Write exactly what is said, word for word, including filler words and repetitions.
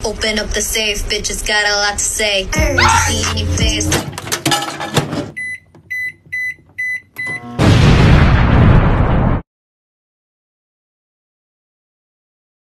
Open up the safe, bitches got a lot to say. See in your face.